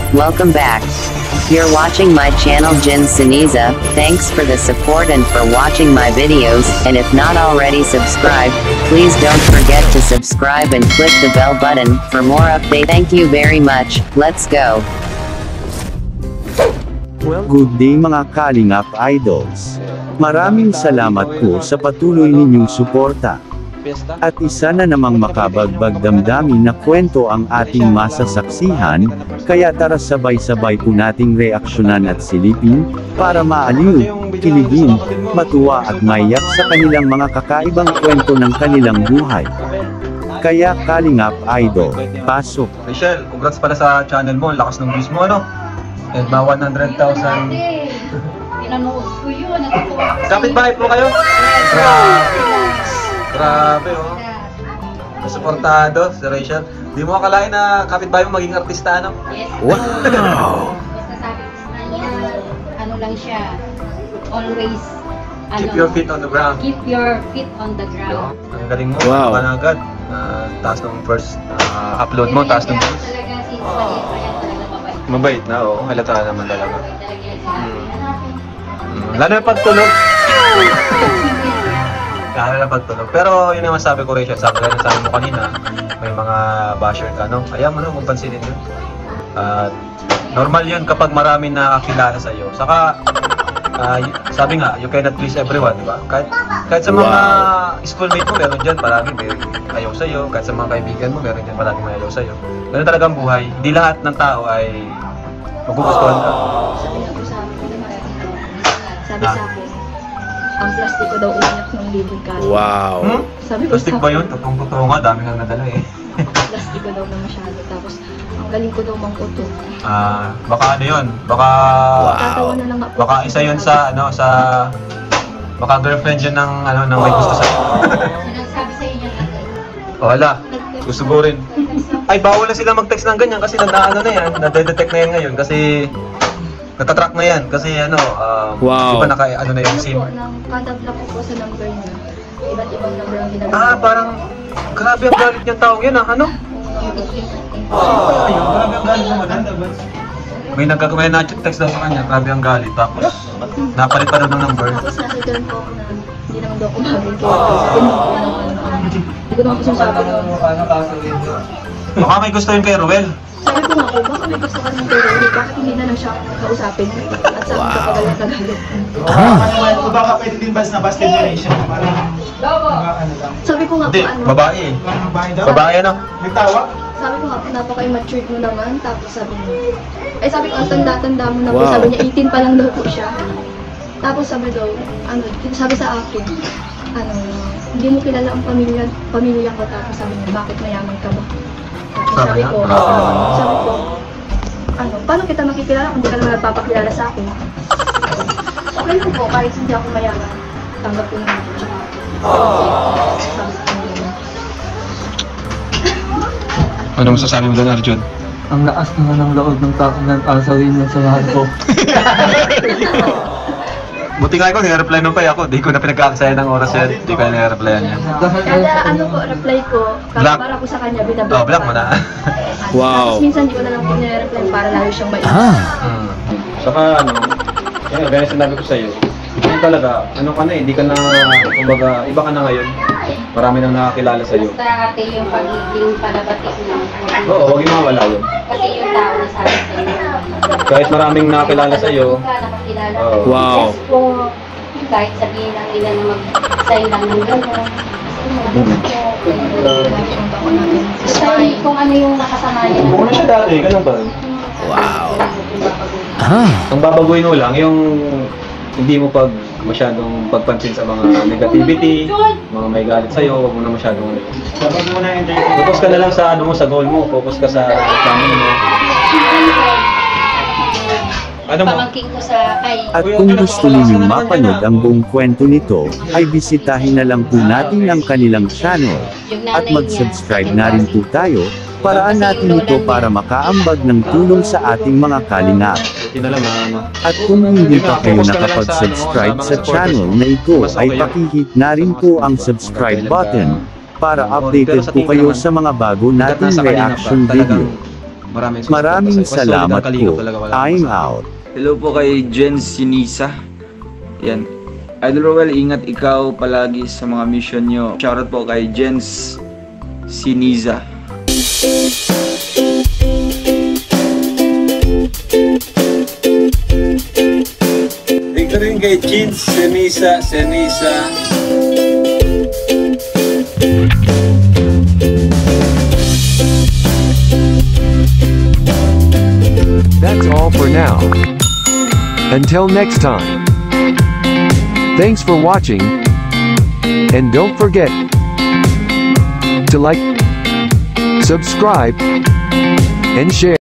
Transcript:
Welcome back. You're watching my channel Jin Siniza. Thanks for the support and for watching my videos, and if not already subscribed, please don't forget to subscribe and click the bell button for more update. Thank you very much. Let's go. Good day mga Kalingap Idols. Maraming salamat po sa patuloy ninyong suporta. At isa na namang makabagbag damdamin na kwento ang ating masasaksihan, kaya tara sabay-sabay po nating reaksyonan at silipin, para maaliw, kiligin, matuwa at maiyak sa kanilang mga kakaibang kwento ng kanilang buhay. Kaya Kalingap Idol, pasok! Rachel, congrats pala sa channel mo, lakas ng views mo, ano? And 100,000. Pinanood ko yun, natutuwa ako. Kapit-bahay po kayo? Grabe, oh. Suportado si Rachel. Di mo akalain na kapit-bahay mo maging artista, ano? Yes. Wow! Basta sabi ko sa kanya, ano lang siya, always, Keep your feet on the ground. Keep your feet on the ground. Ang galing mo, Wow. wow. Agad. Taas ng first upload mo, taas ng Pero views. talaga, since maliit pa yan, talaga mabait. Mabait na, oo. Halata naman talaga. Mabait talaga yan sa akin. Hanapin. Lalo na pagtulog. Lalo na pagtulog. Pero yun naman sabi ko, Rachel, sabi mo kanina, may mga basher ka, no? Ayaw mo na kung pansinin yun. Normal yun kapag maraming nakakilala sa'yo. Saka, sabi nga, you cannot please everyone, di ba? Kahit sa mga schoolmate mo, meron dyan palagi may ayaw sa'yo. Kahit sa mga kaibigan mo, meron dyan palagi may ayaw sa'yo. Ganun talagang buhay. Hindi lahat ng tao ay magugustuhan ka. Sabi nga po sa akin, sabi sa akin, ang plastic ko daw umiyak ng libre ka. Wow! Sabi ko Plastic sa ba yun? Totoo nga, dami kang nadala eh. plastic ko daw na masyado. Tapos, ang galing ko daw mangkuto. Baka ano yun? Baka... Tatawa na lang ako. Baka isa yun sa, baka girlfriend yun ng, ng may gusto sa'yo. Sinasabi sa inyo natin. Wala. Susugurin. Ay, bawal na sila mag-text ng ganyan kasi nade-detect na yan ngayon kasi natatrack na yan kasi Wow. di ba na yung SIM? Po, ng kada block ko po sa number niya. Iba't ibang number ang ginagawa. Parang grabe ang galit niyang taong yun ano? Ayun, grabe ang galit naman. May na-text daw sa kanya, grabe ang galit. Tapos, napalit pa daw ng number. Tapos nasa turn po ako na hindi naman daw kumagin ko. Sabi mo ko naman. Hindi ko naman po sinasabi ko. Baka may gusto yun kay Ruel. Sabi ko nga po, baka may gusto ka ng pero bakit hindi na lang siya kausapin? At sa akin kapagalit na galit. O baka pwede din ba na bas generation? Parang Sabi ko nga po, Hindi, babae eh. babae daw. Babae ano? Nagtawa? Sabi ko nga po, napaka-immature mo naman. Tapos sabi niya, sabi ko, ang tanda-tanda mo na po. Wow. Sabi niya, 18 pa lang daw po siya. Tapos sabi daw, sabi sa akin, hindi mo kilala ang pamilya ko. Tapos sabi niya, bakit mayaman ka ba? Tapos sabi ko, paano kita makikilala kung di ka naman nagpapakilala sa akin? Okay ko po, kahit hindi ako mayaman. Tanggap ko naman po. Tsaka, sabi ko naman. Ano masasabi mo doon, Arjun? Ang lakas naman ng loob ng taong nag-asawin niya sa mahal ko. Buti nga ako, nire-reply nung pa ako. Di ko na pinagkakasaya ng oras yan. Di ko na nire-replyan niya. Kada reply ko, Black. para ko sa kanya, binablock. Black mo na. Tapos minsan di ko na lang po nire-reply para lalo siyang maiyak. Saka gaya sinabi ko sa'yo, hindi talaga, hindi ka na, kumbaga, iba ka na ngayon. Marami nang nakakilala sa'yo. Basta ate yung pagiging palabati ng Oo, huwag yung mawala yun. kasi yung tao na sabi sa inyo. Kahit maraming nakakilala sa'yo, Nakakilala. Oo. Wow. Yes po, kahit sabihin lang nila na mag-sign lang ng gano'n. Basta kung ano yung nakasama niya. kung ano siya dati, ganun ba? Wow! Ang babaguhin mo lang, yung hindi mo masyadong pagpansin sa mga negativity, mga may galit sa'yo, huwag mo na masyadong Dapat mo na enjoy. focus ka na lang sa sa goal mo, focus ka sa family mo. Ano mo? Pamangking ko sa At kung gusto ninyong mapanood ang buong kwento nito, ay bisitahin na lang po natin ang kanilang channel. At mag-subscribe na rin po tayo, paraan natin ito para makaambag ng tulong sa ating mga kalingap. Yun na lang At kung hindi pa kayo nakapag-subscribe sa channel na ito, ay pakihit na rin po ang subscribe button, para updated po kayo sa mga bago nating reaction video. Maraming salamat po. I'm out. Hello po kay Jen Sinisa. Yan. Idol Roel, ingat ikaw palagi sa mga mission nyo. Shoutout po kay Jens Sinisa. Thank you rin kay Jens Sinisa. That's all for now. Until next time. Thanks for watching. And don't forget to like, subscribe, and share.